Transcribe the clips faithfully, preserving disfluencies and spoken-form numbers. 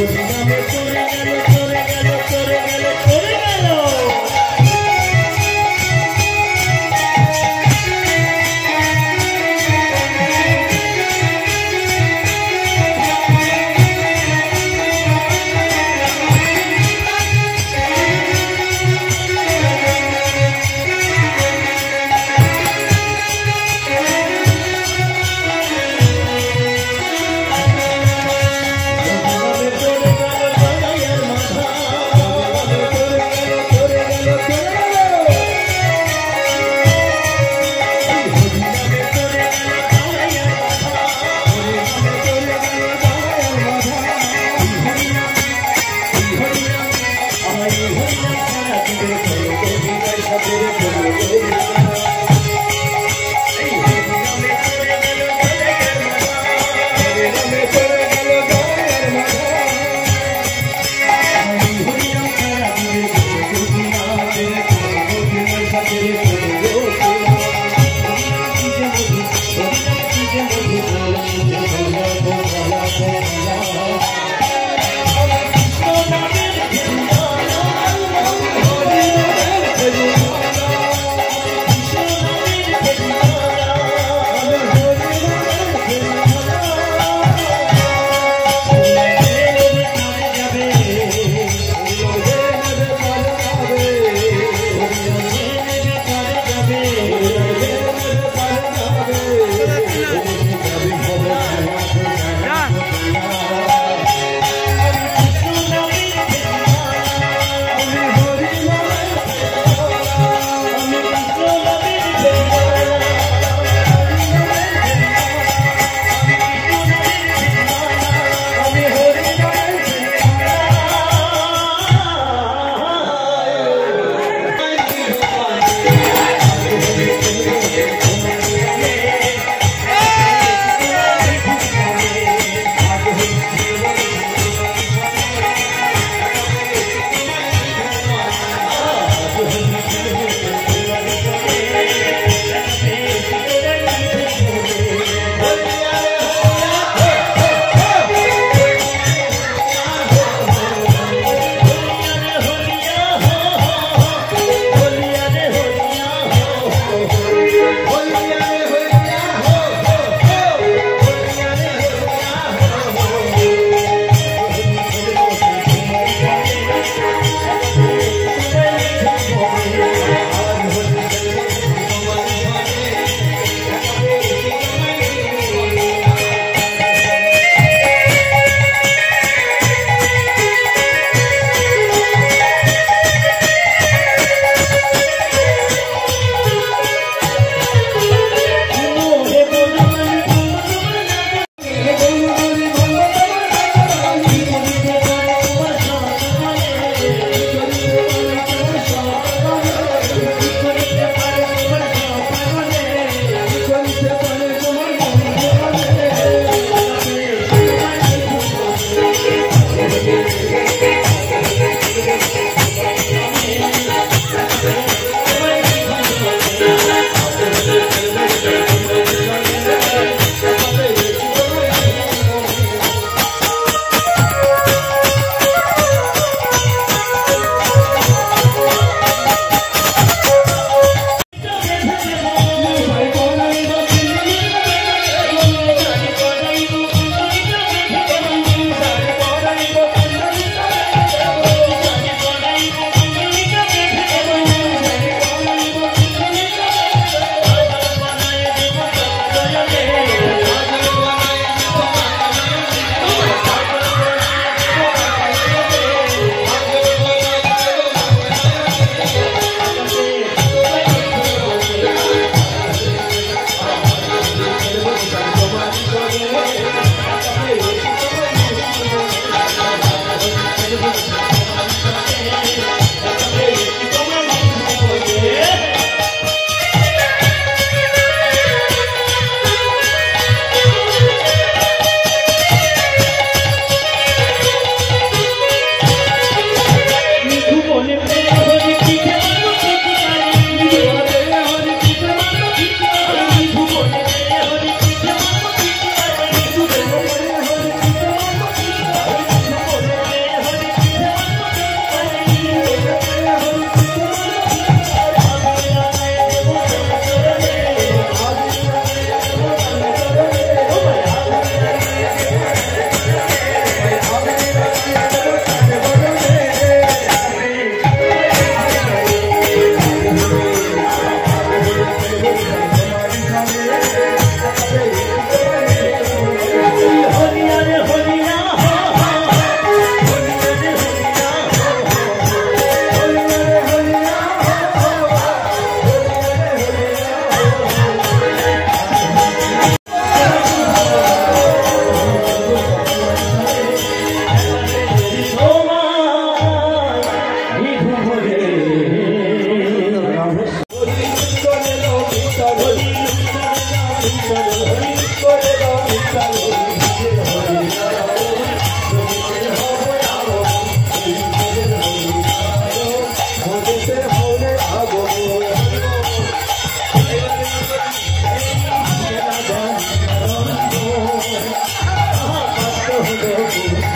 Yeah.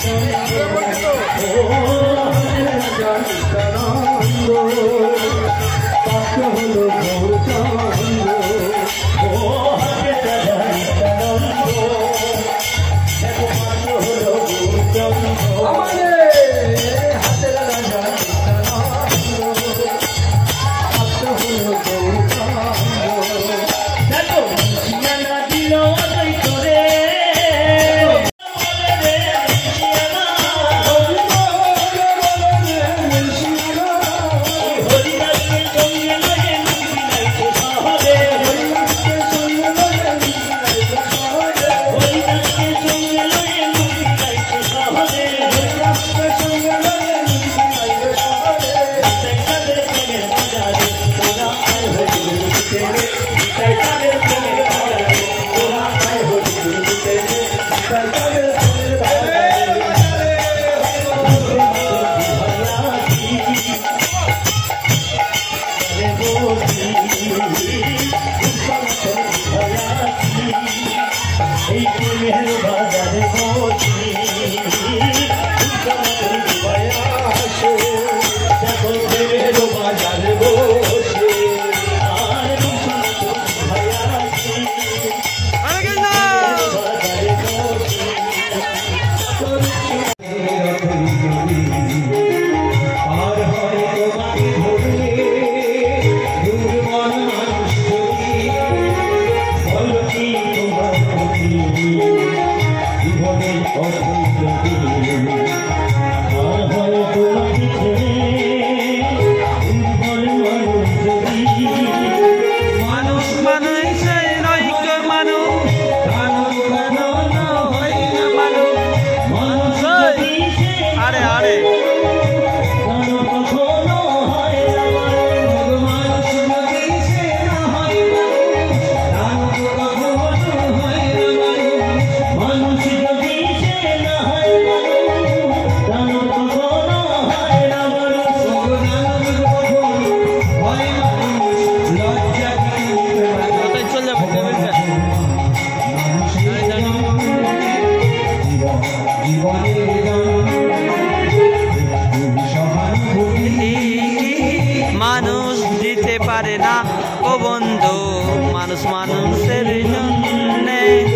মানুষ দিতে পারে না ও বন্ধু মানুষ মানুষের জন্য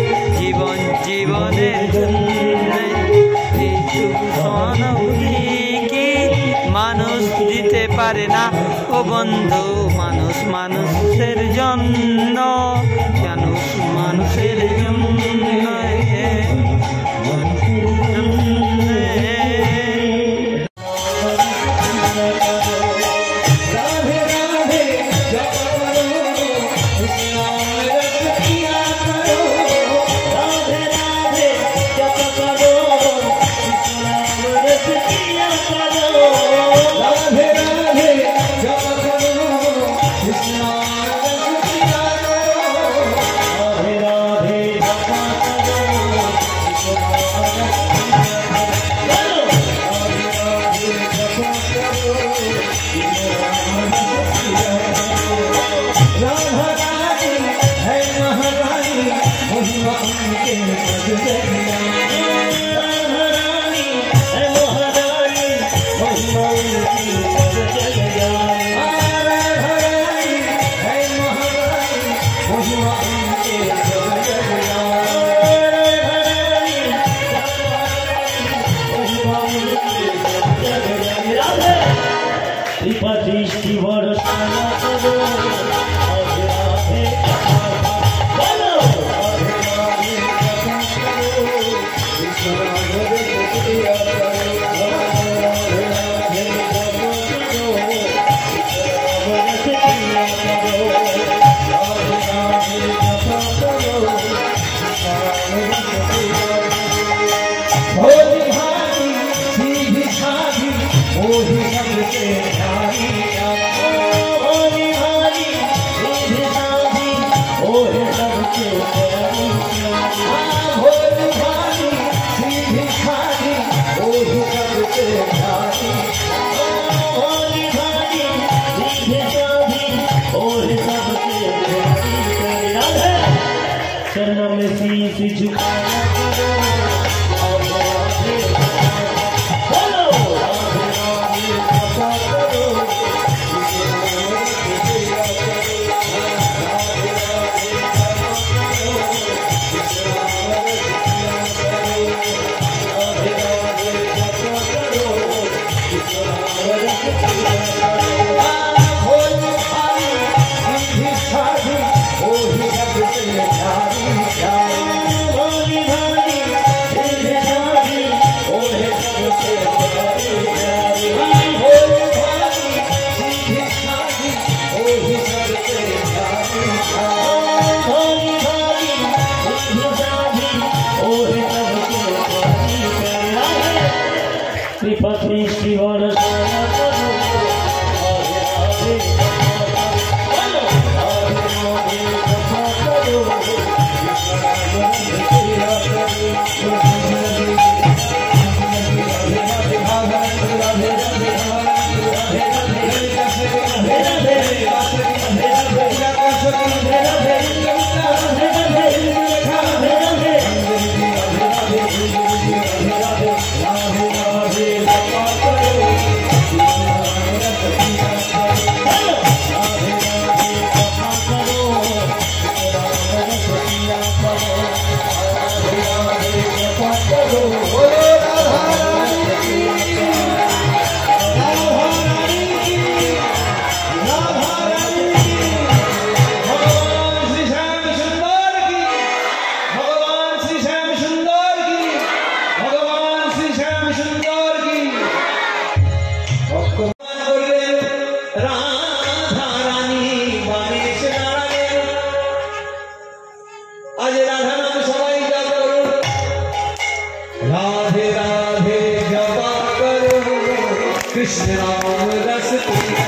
জীবন জীবনের জন্য কি মানুষ দিতে পারে না ও বন্ধু মানুষ মানুষের জন্য মানুষ মানুষের জন্য दृष्टि भरोसा शरण में शीश झुकाया करो। श्रीपति शिवन कृष्ण राम रस पिया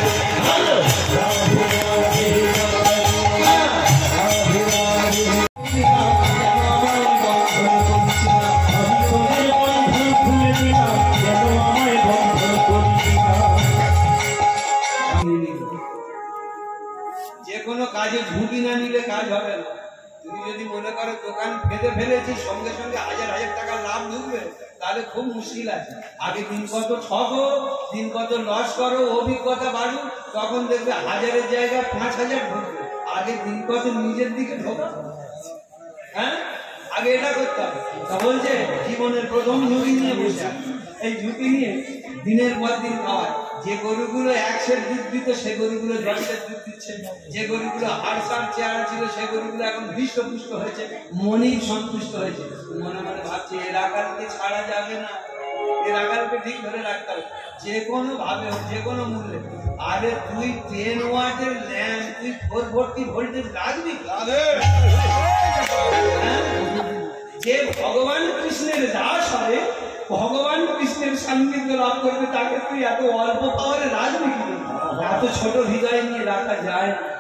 কোনো কাজে ঝুঁকি না নিলে কাজ হবে না। তুমি যদি মনে করো দোকান ফেলে ফেলেছি সঙ্গে সঙ্গে হাজার হাজার টাকা লাভ ঢুকবে তাহলে খুব মুশকিল আছে। আগে দিন কত ঠকো, দিন কত লস করো, অভিজ্ঞতা বাড়ুক, তখন দেখবে হাজারের জায়গায় পাঁচ হাজার ঢুকবে। আগে দিন কত নিজের দিকে ঢোকা, হ্যাঁ আগে এটা করতে হবে। তা বলছে জীবনের প্রথম ঝুঁকি নিয়ে বসে এই ঝুঁকি নিয়ে দিনের পর দিন খাওয়ায়। যে গরুগুলো একশের দুধ দিত সে গরুগুলো দশের দুধ দিচ্ছে, যে গরুগুলো হাড়সার চেহারা ছিল সে গরুগুলো এখন হৃষ্টপুষ্ট হয়েছে, মনেই সন্তুষ্ট হয়েছে। মনে মনে ভাবছে এ রাখালকে ছাড়া যাবে না, এ রাখালকে ঠিক ধরে রাখতে হবে যে কোনো ভাবে হোক, যে কোনো মূল্যে। আরে তুই টেন ওয়াটের ল্যাম্প তুই ফোর ভর্তি ভোল্টেজ লাগবি, যে ভগবান কৃষ্ণের দাস হবে, ভগবান কৃষ্ণের সান্নিধ্য লাভ করবে, তাকে তুই এত অল্প পাওয়ারে রাখবি কি? এত ছোট হৃদয় নিয়ে রাখা যায় না,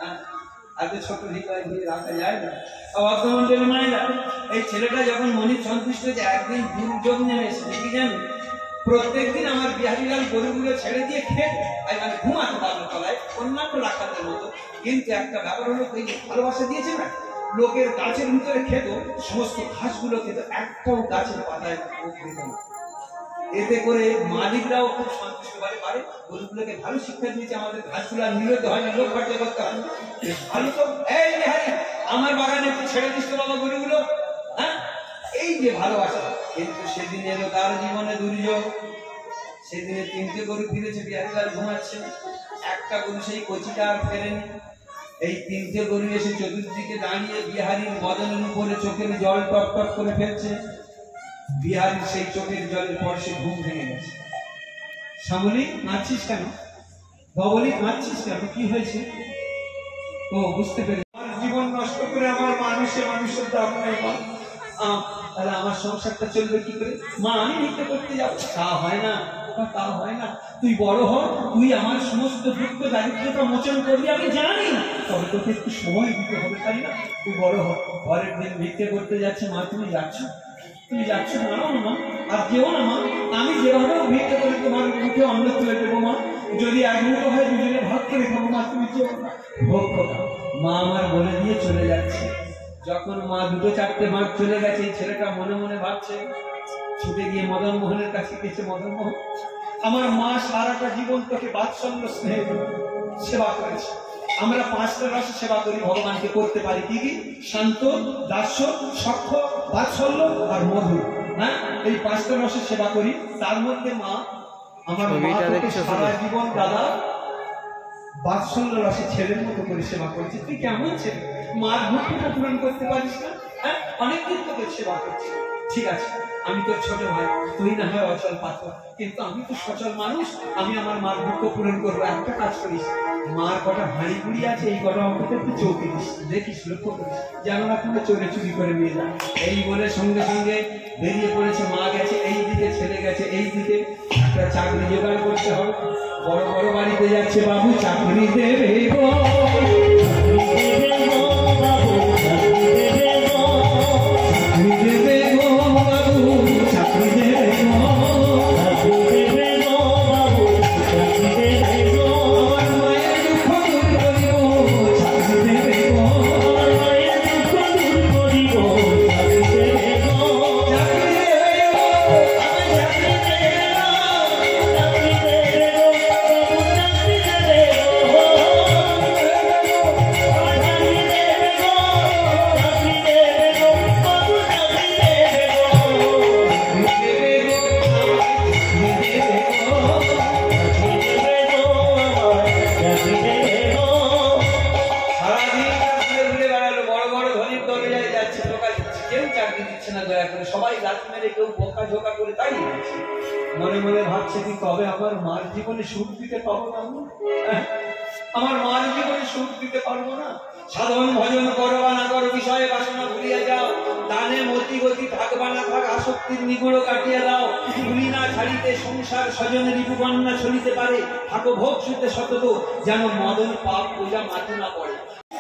এত ছোট হৃদয় নিয়ে রাখা যায় না। ভক্তমন্ডলী মায়েরা, এই ছেলেটা যখন মনির সন্তুষ্ট হয়েছে, একদিন দুর্যোগ নেমে এসেছে কি জানো? প্রত্যেকদিন আমার বিহারীলাল গরুগুলো ছেড়ে দিয়ে খেয়ে মানে ঘুমাতে পারলো তলায় অন্যান্য রাখাদের মতো, কিন্তু একটা ব্যাপার হলো ওই ভালোবাসা দিয়েছে না, লোকের গাছের ভিতরে খেত, সমস্ত ঘাসগুলো খেত, একটাও গাছের পাতায় দিত না। এতে করে মালিকরাও খুব সন্তুষ্ট পারে, পারে গরুগুলোকে ভালো শিক্ষা দিয়েছে, আমাদের ঘাসগুলো আর নিরতে হয় না, লোক খরচা করতে হয় না, ভালো তো। এই আমার বাগানে একটু ছেড়ে দিস তো বাবা গরুগুলো, হ্যাঁ এই যে ভালোবাসা। কিন্তু সেদিন এলো তার জীবনে দুর্যোগ। সেদিনে তিনটে গরু ফিরেছে, বিহারীলাল ঘুমাচ্ছে, একটা গরু সেই কচিটা আর ফেরেনি। এই তিনটে গরু এসে চতুর্দিকে দাঁড়িয়ে বিহারীর বদনের উপরে চোখের জল টপ টপ করে ফেলছে। বিহারীর সেই চোখের জলের পর সে ঘুম ভেঙে গেছে। শ্যামলী কাঁদছিস কেন? ধবলী কাঁদছিস কেন? কি হয়েছে? ও বুঝতে পেরেছি, আমার জীবন নষ্ট করে আমার মানুষে মানুষের দাম নাই মা, তাহলে আমার সংসারটা চলবে কি করে? মা আমি ভিক্ষা করতে যাবো, তা হয় না, তা হয় না। তুই বড় হ, তুই আমার সমস্ত দুঃখ দারিদ্রতা মোচন করবি আমি জানি, তবে তোকে একটু সময় দিতে হবে, তাই না? তুই বড় হ। পরের দিন ভিক্ষা করতে যাচ্ছে। মা তুমি যাচ্ছ, তুমি যাচ্ছ না মা, আর যেও না মা, আমি যেভাবে ভিক্ষা করে তোমার মুখে অন্ন তুলে দেবো মা, যদি এক মুঠো হয় দুজনে ভাগ করে খাবো মা, তুমি যেও না, ভোগ করো। মা আমার বলে দিয়ে চলে যাচ্ছে। যখন মা দুটো চারটে মাঠ চলে গেছে, ছেলেটা মনে মনে ভাবছে, ছুটে গিয়ে মদন মোহনের কাছে গেছে, মদন মোহন আমার মা সারাটা জীবন তোকে বাৎসল্য স্নেহ সেবা করেছে, আমরা পাঁচটা রসে সেবা করি, ভগবানকে করতে পারি কি কি? শান্ত, দাস্য, সখ্য, বাৎসল্য আর মধুর। হ্যাঁ এই পাঁচটা রসে সেবা করি। তার মধ্যে মা আমার মা তোকে সারা জীবন দাদা বাৎসল্য রসে ছেলের মতো করে সেবা করেছে। তুই কেমন ছেলে, মার ভক্তিটা পূরণ করতে পারিস না? হ্যাঁ অনেকদিন তোকে সেবা করছি, ঠিক আছে আমি তোর ছোট ভাই, তুই না হয় অচল পাথর, কিন্তু আমি তো সচল মানুষ, আমি আমার মার দুঃখ পূরণ করবো। একটা কাজ করিস, মার কটা হাঁড়ি কুড়ি আছে, এই কটা অন্তত একটু চৌকি দিস, দেখিস, লক্ষ্য করিস, যেন না কোনো চোরে চুরি করে নিয়ে যায়। এই বলে সঙ্গে সঙ্গে বেরিয়ে পড়েছে। মা গেছে এই দিকে, ছেলে গেছে এই দিকে, একটা চাকরি জোগাড় করতে হবে। বড় বড় বাড়িতে যাচ্ছে, বাবু চাকরি দেবে গো, সবাই লাথি মেরে, কেউ বোকা ঝোকা করে তাই মনে মনে ভাবছে কি কবে আমার মার জীবনে সুখ দিতে পারবো না, আমার মার জীবনে সুখ দিতে পারবো না। সাধন ভজন করবা না করো, বিষয়ে বাসনা ভুলিয়া যাও, দানে মতি গতি থাকবা না থাক, আসক্তির নিগুড়ো কাটিয়া দাও, ভুলি না ছাড়িতে সংসার স্বজনের রিপুবন্যা ছড়িতে পারে, থাকো ভোগ সুতে সতত, যেন মদন পাপ পূজা মাথে না পড়ে।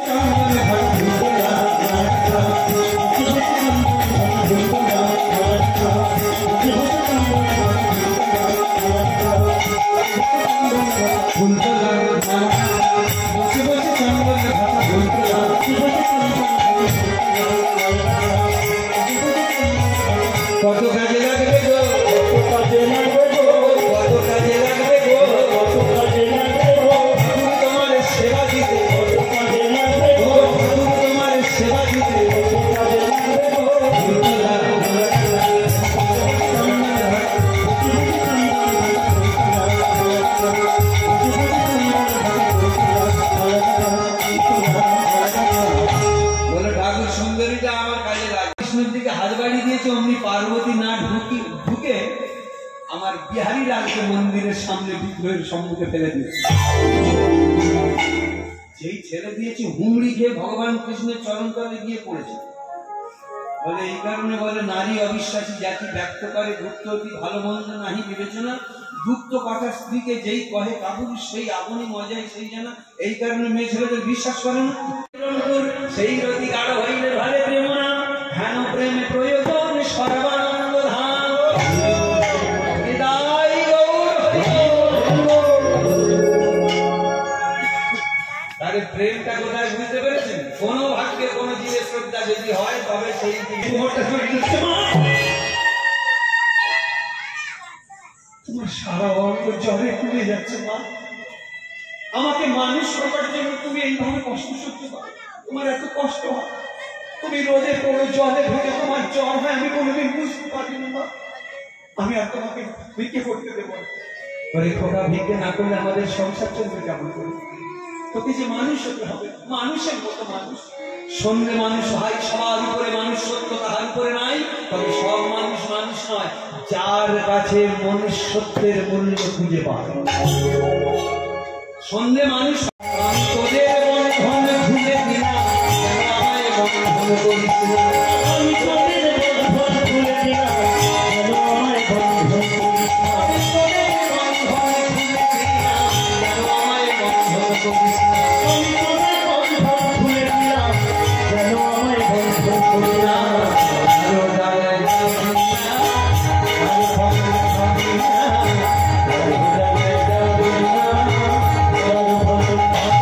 কত কাজে লাগবে গো, কত কাজে লাগবে গো, কত কাজে লাগবে গো, কত কাজে লাগবে গো, তোমার সেবা দিতে, কত কাজে লাগবে গো, তোমার সেবা দিতে, কত কাজে লাগবে গো। বলে ঠাকুর সুন্দরীটা আমার কাজে লাগে। কৃষ্ণের দিকে হাত বাড়িয়ে দিয়েছে, অমনি পার্বতী না ঢুকি ঢুকে আমার বিহারী লালকে মন্দিরের সামনে বিগ্রহের সম্মুখে ফেলে দিয়েছে। যেই ছেড়ে দিয়েছে হুমড়ি খেয়ে ভগবান কৃষ্ণের চরণ তলে গিয়ে পড়েছে। বলে এই কারণে বলে নারী অবিশ্বাসী জাতি ব্যক্ত করে গুপ্ত অতি ভালো মন্দ নাহি বিবেচনা, গুপ্ত কথা স্ত্রীকে যেই কহে কাবুল সেই আপনি মজাই সেই জানা, এই কারণে মেয়ে ছেলেদের বিশ্বাস করে না। সেই রতি গাঢ় হইলে ভালে প্রেম না, ধ্যান প্রেমে প্রয়োজন সর্বানন্দ ধাম। তাহলে প্রেমটা কোথায় বুঝতে পেরেছেন? কোন ভাগ্যে কোন জীবের শ্রদ্ধা যদি হয় তবে সেই তোমার সারা অঙ্গ জলে ডুবে যাচ্ছে মা। আমাকে মানুষ করার জন্য তুমি এইভাবে কষ্ট সহ্য করো, তোমার এত কষ্ট হয়, তুমি রোদে পড়ো, জলে ঢুকে তোমার জ্বর হয়, আমি কোনোদিন বুঝতে পারি না মা। আমি আর তোমাকে ভিক্ষে করতে দেবো না। খোকা ভিক্ষে না করলে আমাদের সংসার চলবে কেমন করে? তোকে যে মানুষ হতে হবে, মানুষের মতো মানুষ। সন্ধ্যে মানুষ ভাই, সবার উপরে মানুষ সত্য তাহার উপরে নাই, তবে সব মানুষ মানুষ নয়, যার কাছে মনুষ্যত্বের মূল্য খুঁজে পায়। সন্ধ্যে মানুষ তোদের বন্ধন খুলে দিলাম, আমায় বন্ধন করিস না, আমি তোদের বন্ধন খুলে দিলাম, আমায় বন্ধন করিস না, আমি তোদের বন্ধন খুলে দিলাম, আমায় বন্ধন করিস না, আমি তোদের বন্ধন খুলে দিলাম, যেন আমায় বন্ধন করিস না। Oh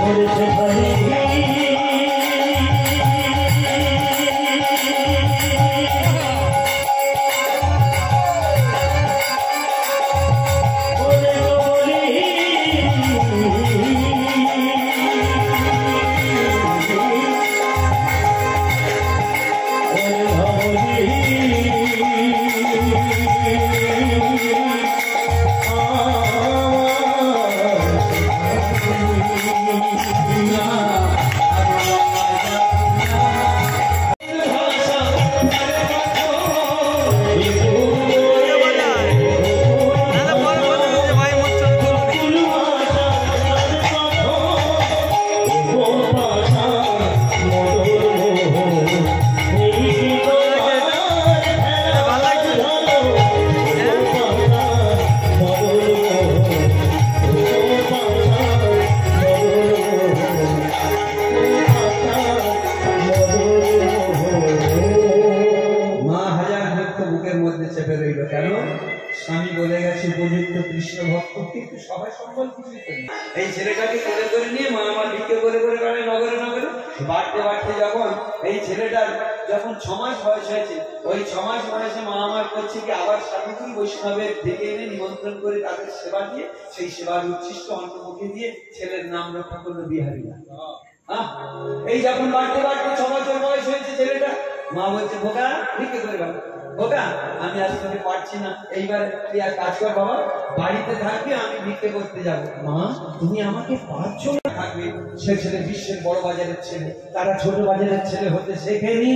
মধ্যে চেপে রইল। কেন? স্বামী বলে গেছে উপযুক্ত কৃষ্ণ ভক্ত, কিন্তু সবাই সম্বল কিছুই করি। এই ছেলেটাকে করে করে নিয়ে মা আমার ভিক্ষে করে করে বেড়ায় নগরে নগরে। বাড়তে বাড়তে যখন এই ছেলেটার যখন ছ মাস বয়স হয়েছে, ওই ছ মাস বয়সে মা আমার করছে কি আবার সাধুগুরু বৈষ্ণবের ডেকে এনে নিমন্ত্রণ করে তাদের সেবা দিয়ে সেই সেবার উচ্ছিষ্ট অন্তর্মুখে দিয়ে ছেলের নাম রক্ষা করলো বিহারীরা। এই যখন বাড়তে বাড়তে ছ বছর বয়স হয়েছে ছেলেটা, মা বলছে বোকা ভিক্ষে করে বেড়া, বোকা আমি আজ তোকে পারছি না, এইবার তুই আর কাজ কর বাবা, বাড়িতে থাকবি, আমি ভিক্ষে করতে যাব। মা তুমি আমাকে পারছো না? থাকবে সে ছেলে বিশ্বের বড় বাজারের ছেলে, তারা ছোট বাজারের ছেলে হতে শেখেনি।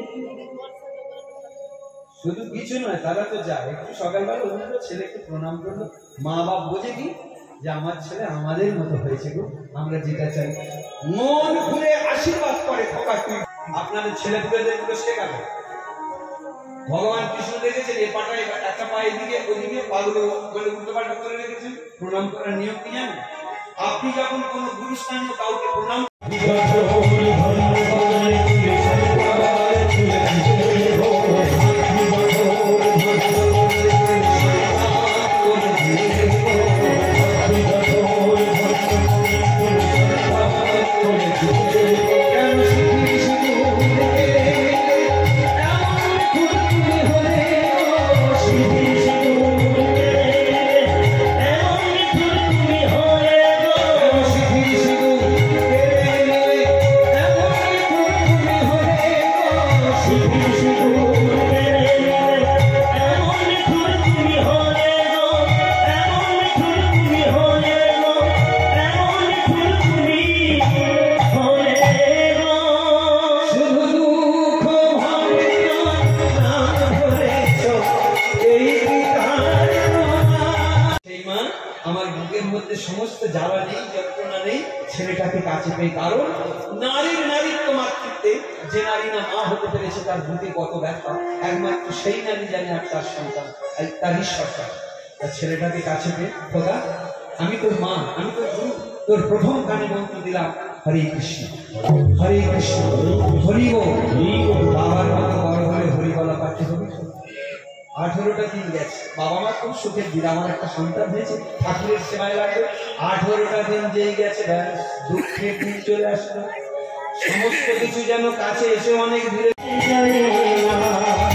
শুধু কিছু নয়, তারা তো যায় একটু সকালবেলা উঠলো, ছেলেকে প্রণাম করলো, মা বাপ বোঝে কি যে আমার ছেলে আমাদের মতো হয়েছে গো, আমরা যেটা চাই। মন খুলে আশীর্বাদ করে খোকা তুই আপনাদের ছেলে পুলেদেরগুলো শেখাবে। ভগবান কৃষ্ণ দেখেছেন এ পাটায় একটা পা এদিকে ওদিকে পাগুলো বলে উল্টো পাল্টা করে রেখেছেন। প্রণাম করার নিয়ম কি জানেন? আপনি যখন কোন গুরুস্থানীয় কাউকে প্রণাম সমস্ত জ্বালা নেই, যন্ত্রণা নেই, ছেলেটাকে কাছে পেয়ে। কারণ নারীর নারীত্ব মাতৃত্বে যে নারী না মা হতে পেরেছে তার বুকে কত ব্যথা, একমাত্র সেই নারী জানে আর তার সন্তান তার ঈশ্বর। তার ছেলেটাকে কাছে পেয়ে, খোদা আমি তোর মা, আমি তোর গুরু, তোর প্রথম কানে মন্ত্র দিলাম হরে কৃষ্ণ হরে কৃষ্ণ হরি বল। বাবার মতো বড় হলে হরি বলা পাঠ্য হবে। আঠেরোটা দিন গেছে, বাবা মা খুব সুখের দিন, আমার একটা সন্তান হয়েছে, ঠাকুরের সেবায় লাগবে। আঠেরোটা দিন যেই গেছে ব্যাস দুঃখের দিন চলে আসলো। সমস্ত কিছু যেন কাছে এসে অনেক দূরে